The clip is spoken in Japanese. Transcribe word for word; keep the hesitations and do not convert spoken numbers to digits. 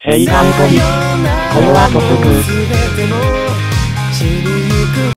平安ゴミ。これは特偶。